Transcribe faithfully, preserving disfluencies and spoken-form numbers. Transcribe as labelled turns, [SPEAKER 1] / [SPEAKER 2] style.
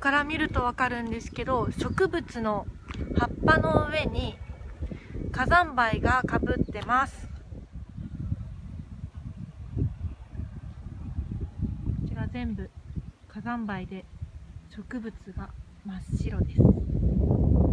[SPEAKER 1] から見るとわかるんですけど、植物の葉っぱの上に火山灰がかぶってます。こちら全部火山灰で植物が真っ白です。